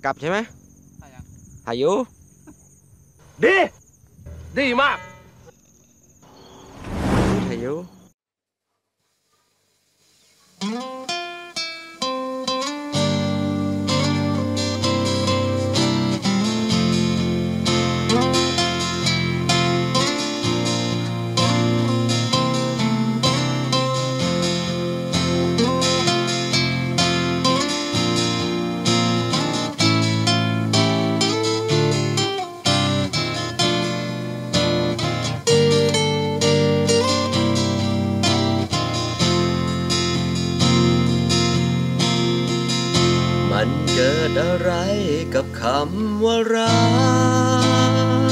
กลับใช่ไหมหายุดีดีมากหายุมันเกิดอะไรกับคำว่ารัก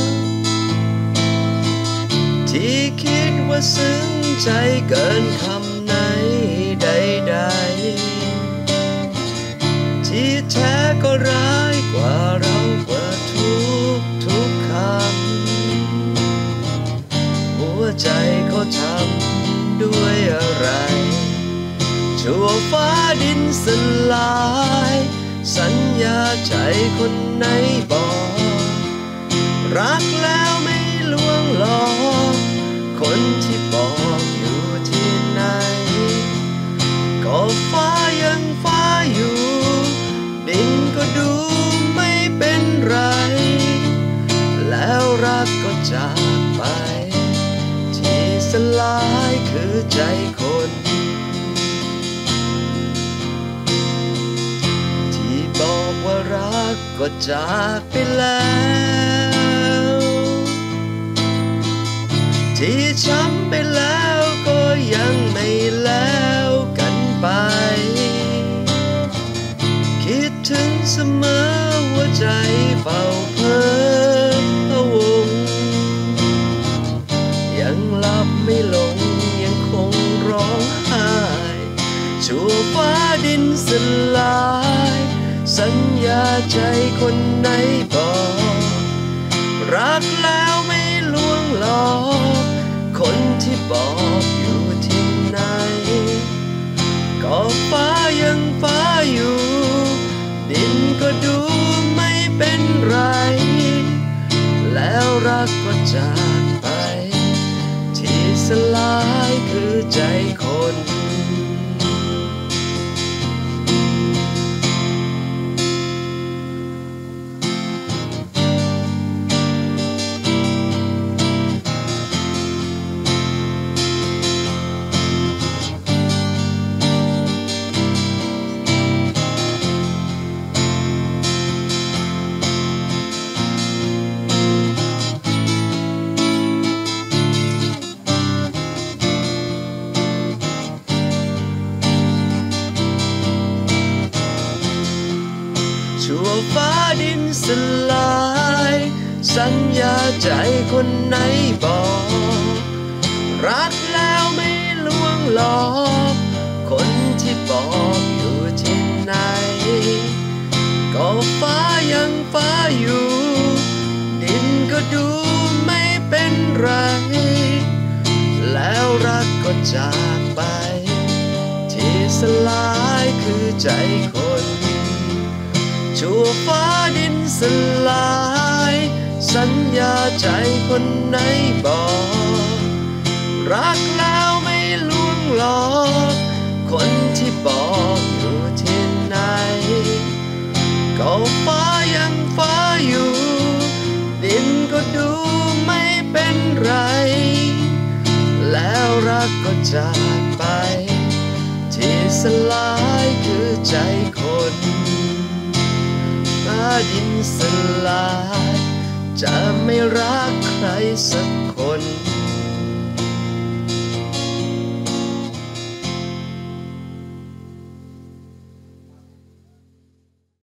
ที่คิดว่าซึ้งใจเกินคำไหนใดๆที่แท้ก็ร้ายกว่าเรากว่าทุกคำหัวใจเขาทำด้วยอะไรชั่วฟ้าดินสลายสัญญาใจคนไหนบอกรักแล้วไม่ลวงหลอกคนที่บอกอยู่ที่ไหนก็ฟ้ายังฟ้าอยู่ดินก็ดูไม่เป็นไรแล้วรักก็จากไปที่สลายคือใจคนบอกว่ารักก็จากไปแล้วที่ช้ำไปแล้วก็ยังไม่แล้วกันไปคิดถึงเสมอหัวใจเฝ้าเพ้อพะวงยังหลับไม่ลงยังคงร้องไห้ชั่วฟ้าดินสลายสัญญาใจคนไหนบอกรักแล้วไม่ลวงหลอกคนที่บอกอยู่ที่ไหนก็ฟ้ายังฟ้าอยู่ดินก็ดูไม่เป็นไรแล้วรักก็จากไปที่สลายคือใจคนชั่วฟ้าดินสลายสัญญาใจคนไหนบอกรักแล้วไม่ลวงหลอกคนที่บอกอยู่ที่ไหนก็ฟ้ายังฟ้าอยู่ดินก็ดูไม่เป็นไรแล้วรักก็จากไปที่สลายคือใจคนชั่วฟ้าดินสลายสัญญาใจคนไหนบอกรักแล้วไม่ลวงหลอกคนที่บอกอยู่ที่ไหนก็ฟ้ายังฟ้าอยู่ดินก็ดูไม่เป็นไรแล้วรักก็จากไปที่สลายคือใจคนฟ้าดินสลายจะไม่รักใครสักคน